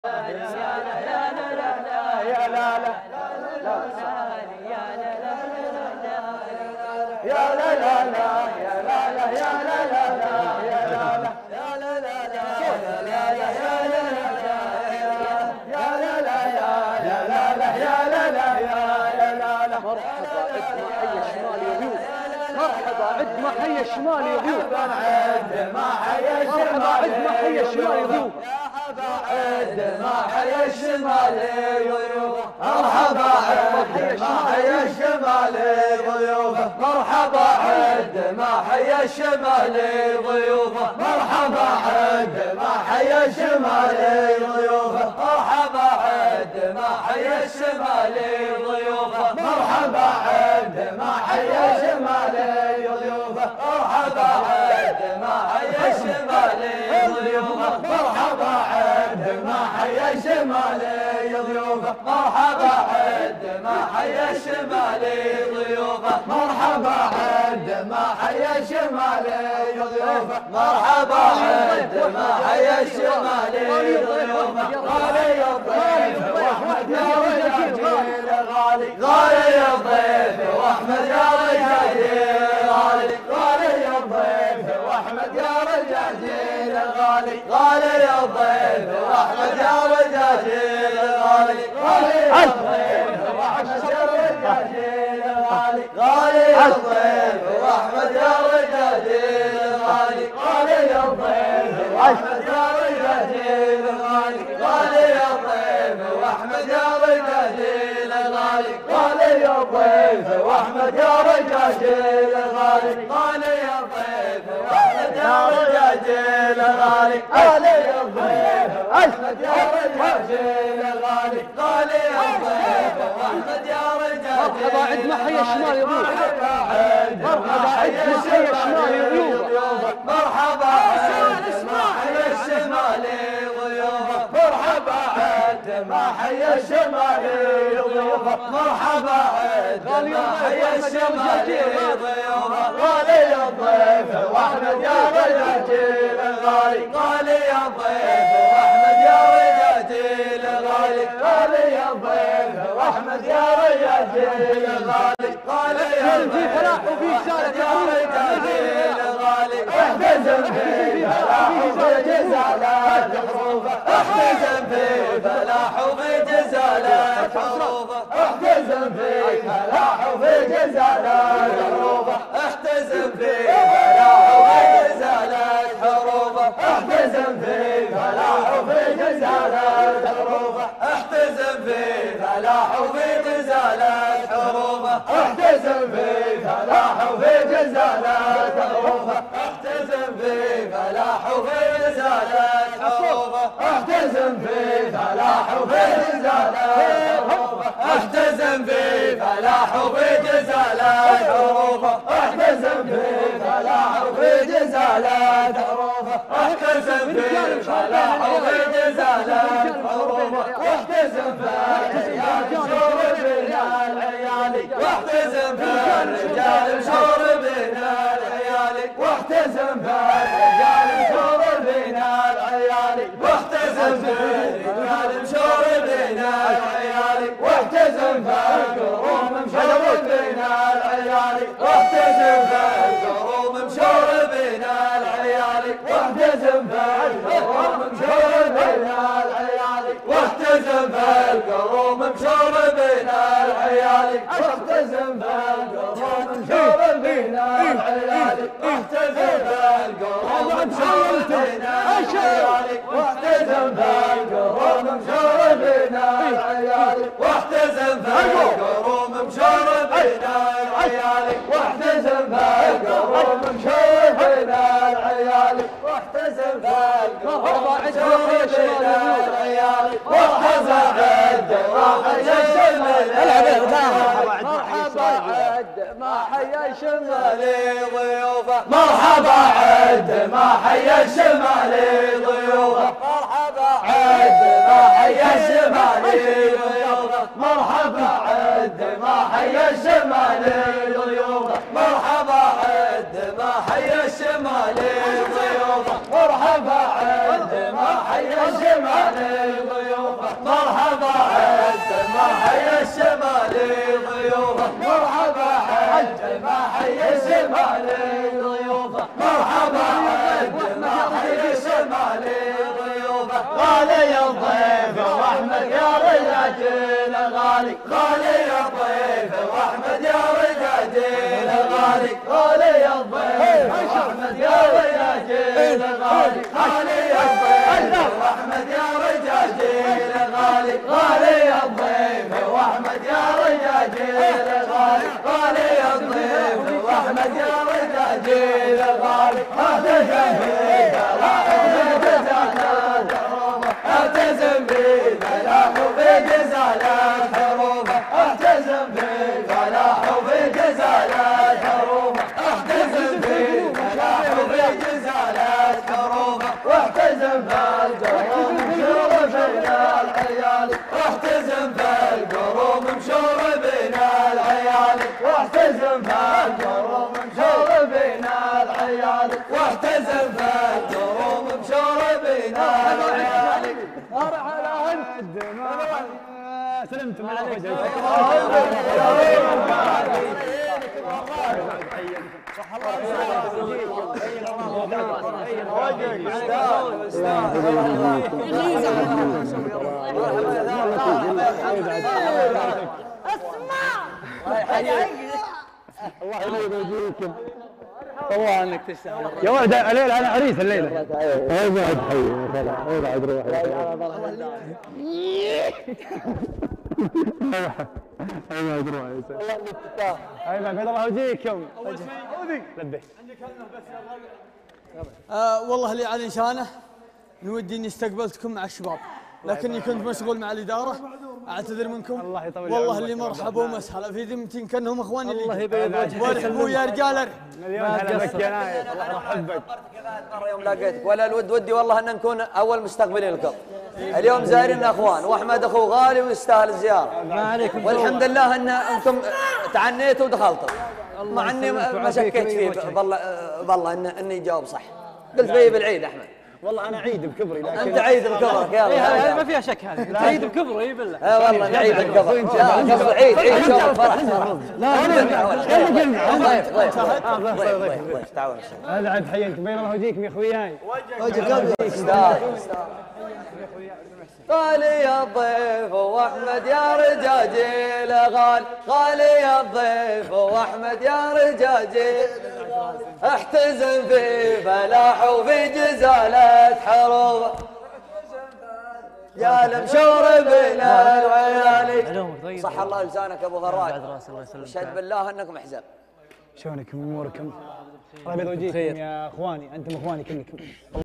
مرحبا عد ما حي الشمال يا ضيوف. عد ما حي الشمال. مرحبا عد ما حي الشمال يا ضيوف. عد ما حي الشمال ضيوف. مرحبا عد ما حي الشمال ضيوف. مرحبا عد ما حي الشمال ضيوف. مرحبا عد ما حي الشمال ضيوف. مرحبا عد ما حي الشمال ضيوف. مرحبا عد ما حي الشمال ضيوف. مرحبا عد ما حي الشمال ضيوف. مرحبا عد ما حي الشمال ضيوف. مرحبا عد ما حي الشمال ضيوف. مرحبا عد ما حي الشمال ضيوف. مرحبا عد ما حي الشمال ضيوف. غالي الضيف واحمد يا رجال غالي. غالي الضيف واحمد يا رجال غالي. غالي الضيف واحمد يا رجال غالي. غالي الضيف واحمد يا رجال غالي. غالي الضيف واحمد يا رجال غالي. غالي الضيف واحمد يا رجال غالي. غالي الضيف واحمد يا رجال غالي. غالي الضيف واحمد يا رجال غالي. غالي الضيف واحمد يا رجال غالي. غالي الضيف واحمد يا رجال غالي. غالي الضيف واحمد يا رجال غالي. غالي الضيف واحمد يا رجال. مرحبا عد ما حي الشمال يا ضيوف. مرحبا عد ما حي الشمال يا ضيوف. مرحبا عد ما حي الشمال ضيوف. مرحبا عد ما حي الشمال ضيوف. مرحبا عد ما حي الشمال ضيوف. غالي الضيف واحمد يا رجال غالي. غالي الضيف واحمد يا رجال غالي. غالي الضيف واحمد يا رجال غالي. غالي في فلاح وفي رسالة يا رجال غالي. احتزم في فلاح وفي جزالات حروفه. احتزم في فلاح وفي جزالات حروفه. احتزم في فلاح وفي جزالات حروفه. احتزم في فلاح وفي جزالات حروفه. احتزم في فلاح وفي جزالات حروفه. احتزم في فلاح وفي جزالات حروفه. احتزم في فلاح وفي جزالات حروفه. احتزم في فلاح وفي جزالات حروفه. احتزم في فلاح وفي جزالات حروفه. احتزم في فلاح وفي جزالات حروفه. احتزم في فلاح وفي جزالات حروفه. احتزم في فلاح وفي جزالات حروفه. واحتزم في الرجال شور بين العيالي. واحتزم في الرجال شور بين العيالي. واحتزم في الرجال شور بين العيالي. واحتزم في الرجال شور بين العيالي. واحتزم في الكروم مشور بين العيالي. واحتزم في الكروم مشور بين العيالي. واحتزم في الكروم مشور بين العيالي. واحتزم في الكروم مشور بين العيالي. واحتزم في الكروم مشور بين العيالي. واحتزم في الكروم مشور بين العيالي. واحتزم في الكروم مشور بين العيالي. واحتزم في الكروم مشور بين العيالي. واحتزم في الكروم مشور بين العيالي. واحتزم في الكروم مشور بين العيالي. واحتزم عد ما حي الشمال. مرحبا عد ما حي الشمال ضيوفه. مرحبا عد ما حي الشمال ضيوفه. مرحبا عد ما حي الشمال ضيوفه. مرحبا عد ما حي الشمال ضيوفه. مرحبا عد ما حي الشمال ضيوفه. مرحبا عد ما حي الشمال ضيوفه. الشمالي ضيوفه مرحبا حج ما حي الشمالي ضيوفه مرحبا حج ما حي الشمالي ضيوفه غالي الضيف واحمد يا رجاجيل غالي غالي الضيف واحمد يا رجاجيل غالي غالي الضيف واحمد يا رجاجيل غالي غالي الضيف واحمد يا رجاجيل غالي غالي الضيف واحمد يا رجاجيل غالي غالي الضيف واحمد يا رجاجيل غالي اعتزم في فلاح وبجزالات حروفه اعتزم في فلاح وبجزالات حروفه اعتزم في فلاح وبجزالات حروفه اعتزم في فلاح وبجزالات حروفه واعتزم بالقروم مشور بين العيال واعتزم بالقروم مشور بين العيال واعتزم بالقروم مشور بين العيال واعتزم بالقروم مشور بين العيال مرحبا انت سلمت مع الله يوجهكم والله انك تستاهل يا ولد الليله انا عريس الليله ابعد حي ابعد روح ابعد روح والله انك تستاهل ابعد الله يوجهكم لبيك والله لي على نشانه نودي اني استقبلتكم مع الشباب لكني كنت مشغول مع الاداره اعتذر منكم الله يطول والله اللي مرحبا ومسهلا في ذمتي كانهم اخواني الله اللي يبيض وجهك وارحبوا يا رجال اليوم هلا بك يا نايف الله يحبك مرة يوم لقيتك ولا الود ودي والله ان نكون اول مستقبلين لكم اليوم زايرين اخوان واحمد اخو غالي ويستاهل الزياره ما عليكم والحمد لله ان انتم تعنيتوا ودخلتوا مع اني ما شكيت فيه بالله اني جاوب صح قلت بي بالعيد احمد والله انا عيد بكبري لكن انت عيد بكبرك يلا ما فيها شك هذه عيد بكبري اي بالله اي والله عيد بكبرك لا عيد شوف فرح لا ضيف تعاون هذا عاد حييت بين الله وجهكم يا اخوياي وجهك غالي يا الضيف واحمد يا رجاجيل غالي غالي يا الضيف واحمد يا رجاجيل احتزم في فلاح وفي جزالة حروفه يا المشور بين العيالي صح الله لسانك ابو فراج اشهد بالله انكم احزاب شلونكم اموركم؟ الله يبيض وجهكم يا اخواني انتم اخواني كلكم